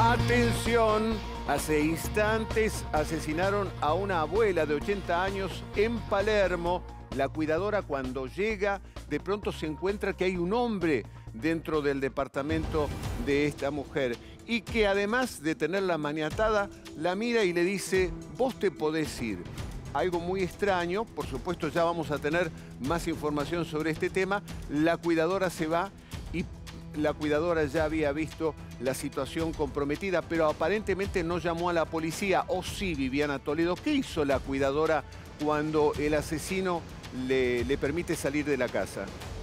Atención, hace instantes asesinaron a una abuela de 80 años en Palermo. La cuidadora, cuando llega, de pronto se encuentra que hay un hombre dentro del departamento de esta mujer y que, además de tenerla maniatada, la mira y le dice: vos te podés ir. Algo muy extraño, por supuesto ya vamos a tener más información sobre este tema. La cuidadora se va y la cuidadora ya había visto la situación comprometida, pero aparentemente no llamó a la policía. ¿O sí, Viviana Toledo? ¿Qué hizo la cuidadora cuando el asesino le permite salir de la casa?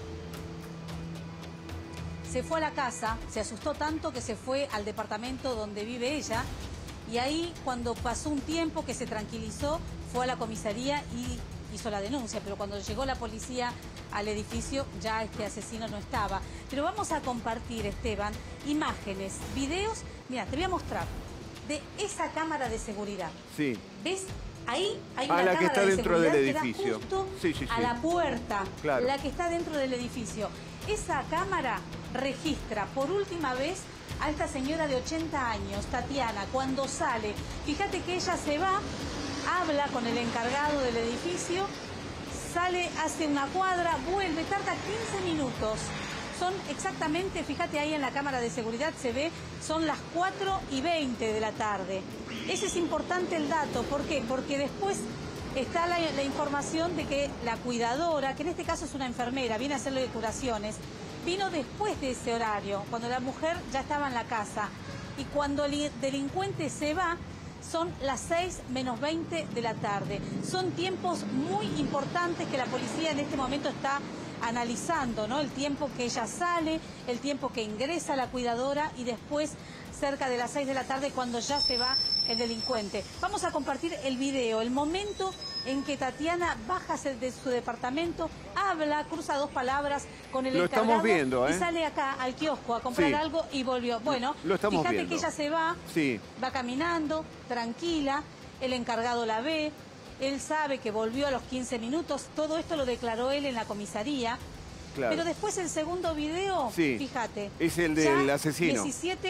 Se fue a la casa, se asustó tanto que se fue al departamento donde vive ella, y ahí, cuando pasó un tiempo que se tranquilizó, fue a la comisaría y hizo la denuncia. Pero cuando llegó la policía al edificio, ya este asesino no estaba. Pero vamos a compartir, Esteban, imágenes, videos. Mira, te voy a mostrar de esa cámara de seguridad. Sí. ¿Ves? Ahí hay una la que está dentro del edificio. Justo sí. a la puerta, claro. La que está dentro del edificio. Esa cámara registra por última vez a esta señora de 80 años, Tatiana, cuando sale. Fíjate que ella se va, habla con el encargado del edificio, sale, hace una cuadra, vuelve, tarda 15 minutos. Son exactamente, fíjate ahí en la cámara de seguridad se ve, son las 4:20 de la tarde. Ese es importante el dato. ¿Por qué? Porque después está la información de que la cuidadora, que en este caso es una enfermera, viene a hacerle curaciones, vino después de ese horario, cuando la mujer ya estaba en la casa. Y cuando el delincuente se va, son las 6:20 de la tarde. Son tiempos muy importantes que la policía en este momento está analizando, ¿no? El tiempo que ella sale, el tiempo que ingresa la cuidadora y después cerca de las 6 de la tarde cuando ya se va el delincuente. Vamos a compartir el video, el momento en que Tatiana baja de su departamento, habla, cruza dos palabras con el encargado. Lo estamos viendo, y sale acá al kiosco a comprar algo y volvió. Bueno, fíjate viendo. Que ella se va, va caminando, tranquila, el encargado la ve, él sabe que volvió a los 15 minutos, todo esto lo declaró él en la comisaría. Claro. Pero después el segundo video, fíjate. Es el del asesino.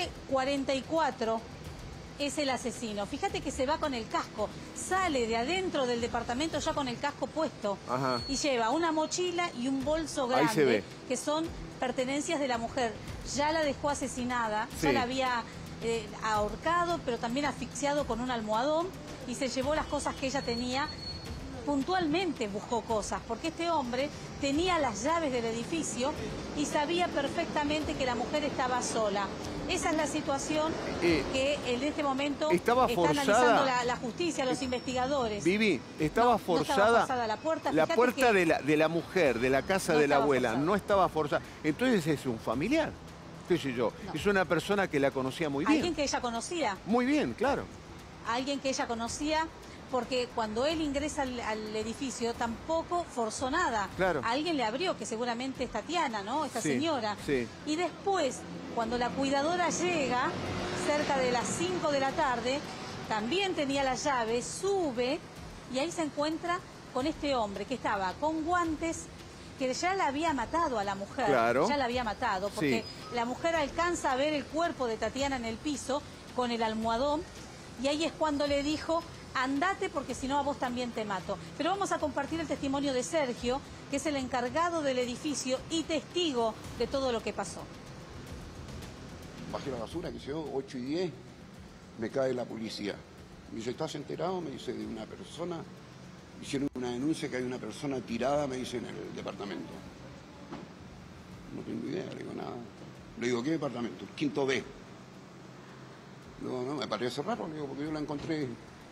17:44 es el asesino. Fíjate que se va con el casco, sale de adentro del departamento ya con el casco puesto. Ajá. Y lleva una mochila y un bolso grande. Ahí se ve. Que son pertenencias de la mujer. Ya la dejó asesinada, ya la había ahorcado, pero también asfixiado con un almohadón y se llevó las cosas que ella tenía. Puntualmente buscó cosas, porque este hombre tenía las llaves del edificio y sabía perfectamente que la mujer estaba sola. Esa es la situación que en este momento está analizando la justicia, los investigadores. Vivi, estaba forzada. No estaba forzada la puerta. La puerta de la mujer, de la casa de la abuela, no estaba forzada. Entonces es un familiar, qué sé yo. No. Es una persona que la conocía muy bien. Alguien que ella conocía. Muy bien, claro. Alguien que ella conocía. Porque cuando él ingresa al edificio tampoco forzó nada. Claro. Alguien le abrió, que seguramente es Tatiana, ¿no? Esta señora. Sí. Y después, cuando la cuidadora llega, cerca de las 5 de la tarde, también tenía la llave, sube y ahí se encuentra con este hombre que estaba con guantes, que ya la había matado a la mujer. Claro. Ya la había matado, porque la mujer alcanza a ver el cuerpo de Tatiana en el piso con el almohadón y ahí es cuando le dijo: andate porque si no a vos también te mato. Pero vamos a compartir el testimonio de Sergio, que es el encargado del edificio y testigo de todo lo que pasó. Bajé la basura, que llegó 8:10, me cae la policía. Me dice: ¿estás enterado? Me dice, de una persona. Hicieron una denuncia que hay una persona tirada, me dice, en el departamento. No tengo idea, le digo nada. Le digo: ¿qué departamento? Quinto B. Le digo: no, me parece raro, le digo, porque yo la encontré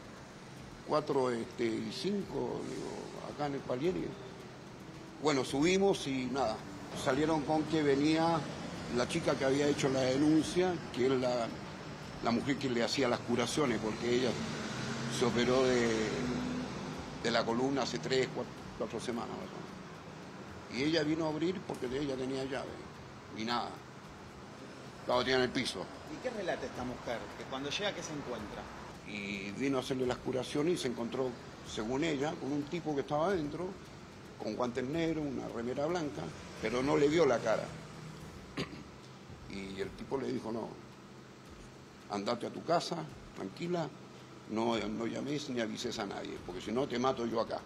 4 y 5, digo, acá en el Palieri. Bueno, subimos y nada, salieron con que venía la chica que había hecho la denuncia, que es la mujer que le hacía las curaciones, porque ella se operó de la columna hace 3, 4 semanas. ¿No? Y ella vino a abrir porque ella tenía llave, y nada, la tenía en el piso. ¿Y qué relata esta mujer? Que cuando llega, ¿qué se encuentra? Y vino a hacerle las curaciones y se encontró, según ella, con un tipo que estaba adentro, con guantes negros, una remera blanca, pero no le vio la cara. Y el tipo le dijo: no, andate a tu casa, tranquila, no llames ni avises a nadie, porque si no te mato yo acá.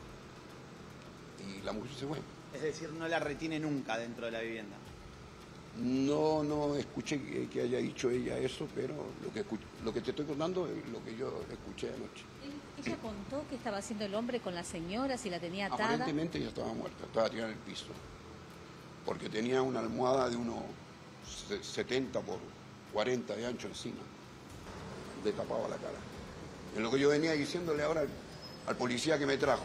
Y la mujer se fue. Es decir, no la retiene nunca dentro de la vivienda. No escuché que haya dicho ella eso, pero lo que te estoy contando es lo que yo escuché anoche. ¿Ella contó qué estaba haciendo el hombre con la señora, si la tenía atada? Aparentemente ella estaba muerta, estaba tirada en el piso, porque tenía una almohada de unos 70 por 40 de ancho encima, le tapaba la cara. En lo que yo venía diciéndole ahora al policía que me trajo,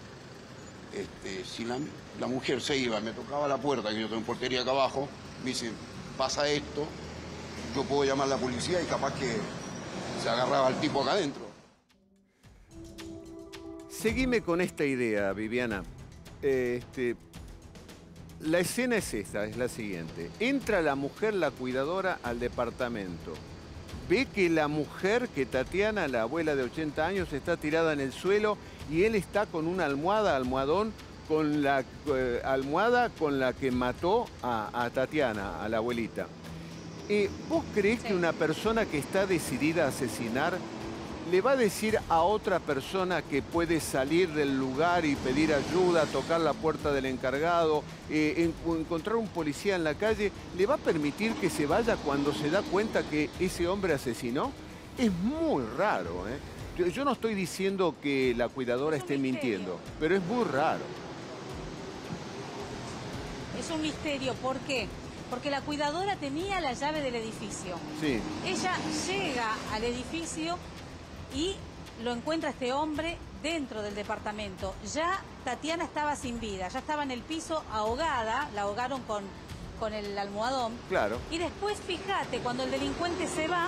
si la mujer se iba, me tocaba la puerta, que yo tengo portería acá abajo, me dice, pasa esto, yo puedo llamar a la policía y capaz que se agarraba al tipo acá adentro. Seguime con esta idea, Viviana. La escena es esta, es la siguiente. Entra la mujer, la cuidadora, al departamento. Ve que la mujer, que Tatiana, la abuela de 80 años, está tirada en el suelo y él está con una almohadón, con la almohada con la que mató a Tatiana, a la abuelita. ¿Vos creés que una persona que está decidida a asesinar le va a decir a otra persona que puede salir del lugar y pedir ayuda, tocar la puerta del encargado, encontrar un policía en la calle, le va a permitir que se vaya cuando se da cuenta que ese hombre asesinó? Es muy raro, ¿eh? Yo no estoy diciendo que la cuidadora esté mintiendo, pero es muy raro. Es un misterio, ¿por qué? Porque la cuidadora tenía la llave del edificio. Sí. Ella llega al edificio y lo encuentra este hombre dentro del departamento. Ya Tatiana estaba sin vida, ya estaba en el piso ahogada, la ahogaron con el almohadón. Claro. Y después, fíjate, cuando el delincuente se va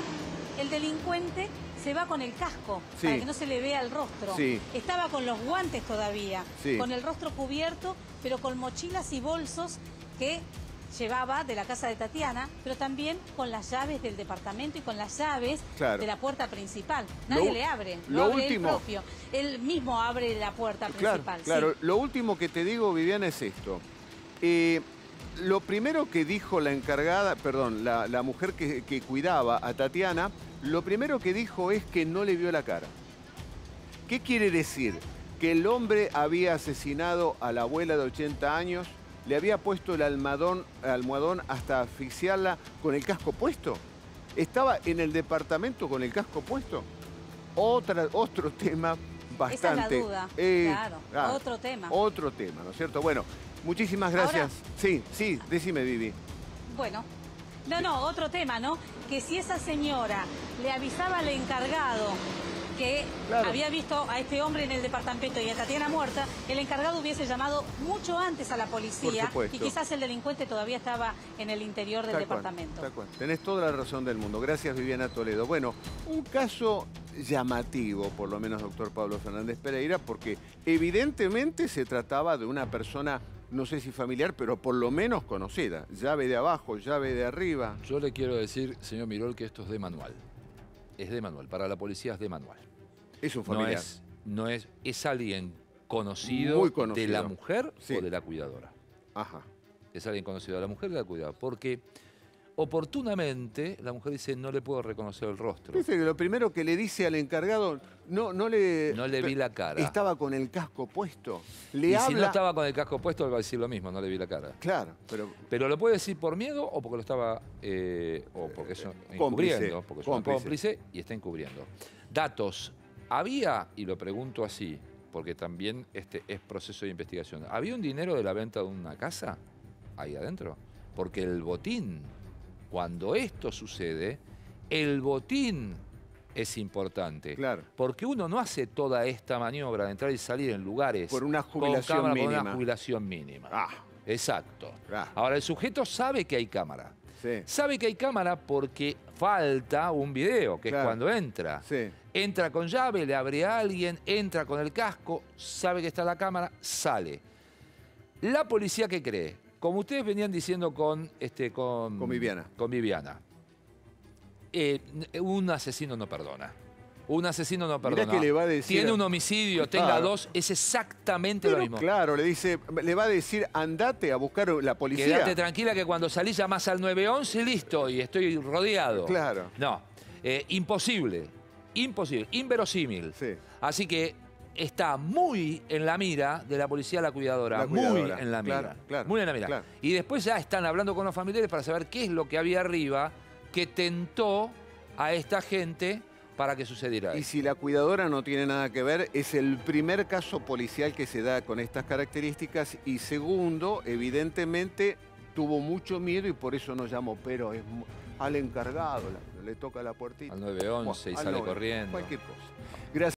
con el casco, sí, para que no se le vea el rostro. Sí. Estaba con los guantes todavía, sí, con el rostro cubierto, pero con mochilas y bolsos que llevaba de la casa de Tatiana, pero también con las llaves del departamento y con las llaves, claro, de la puerta principal. Nadie le abre, lo abre último, él propio. Él mismo abre la puerta principal. Claro, sí. Lo último que te digo, Viviana, es esto. Lo primero que dijo la encargada, perdón, la mujer que cuidaba a Tatiana, lo primero que dijo es que no le vio la cara. ¿Qué quiere decir? Que el hombre había asesinado a la abuela de 80 años, le había puesto el almohadón hasta asfixiarla con el casco puesto. Estaba en el departamento con el casco puesto. Otro tema bastante... Esa es la duda, claro, otro tema. Otro tema, ¿no es cierto? Bueno, muchísimas gracias. Ahora, sí, decime, Vivi. Bueno, otro tema, ¿no? Que si esa señora le avisaba al encargado que había visto a este hombre en el departamento y a Tatiana muerta, el encargado hubiese llamado mucho antes a la policía y quizás el delincuente todavía estaba en el interior del departamento. Tal cual. Tenés toda la razón del mundo. Gracias, Viviana Toledo. Bueno, un caso llamativo, por lo menos, doctor Pablo Fernández Pereira, porque evidentemente se trataba de una persona, no sé si familiar, pero por lo menos conocida. Llave de abajo, llave de arriba. Yo le quiero decir, señor Mirol, que esto es de manual. Es de manual. Para la policía es de manual. Es un familiar. Es alguien conocido, muy conocido, de la mujer o de la cuidadora. Ajá. Es alguien conocido de la mujer o de la cuidadora. Porque oportunamente la mujer dice, no le puedo reconocer el rostro. Dice que lo primero que le dice al encargado, no le vi la cara. Estaba con el casco puesto. Si no estaba con el casco puesto, le va a decir lo mismo, no le vi la cara. Claro, pero lo puede decir por miedo o porque lo estaba, o porque es encubriendo, porque es un cómplice y está encubriendo. Datos. Había, y lo pregunto así, porque también este es proceso de investigación, ¿había un dinero de la venta de una casa ahí adentro? Porque el botín, cuando esto sucede, el botín es importante. Claro. Porque uno no hace toda esta maniobra de entrar y salir en lugares por una jubilación mínima. Por una jubilación mínima. Exacto. Ah. Ahora, el sujeto sabe que hay cámara. Sí. Sabe que hay cámara porque falta un video, que es cuando entra. Sí. Entra con llave, le abre a alguien, entra con el casco, sabe que está la cámara, sale. La policía, ¿qué cree? Como ustedes venían diciendo con Viviana. Con Viviana. Un asesino no perdona. Un asesino no perdona. Mirá que le va a decir, tiene un homicidio, tenga dos, es exactamente lo mismo. Claro, le va a decir, andate a buscar la policía. Quédate tranquila que cuando salís llamás al 911 y listo, y estoy rodeado. Claro. No. Imposible, inverosímil. Sí. Así que está muy en la mira de la policía la cuidadora. Muy en la mira. Claro, muy en la mira. Claro. Y después ya están hablando con los familiares para saber qué es lo que había arriba que tentó a esta gente para que sucediera Y esto. si la cuidadora no tiene nada que ver, es el primer caso policial que se da con estas características. Y segundo, evidentemente tuvo mucho miedo y por eso no llamó, pero es al encargado, le toca la puertita. Al 911 y Al sale 9, corriendo. Cualquier cosa. Gracias.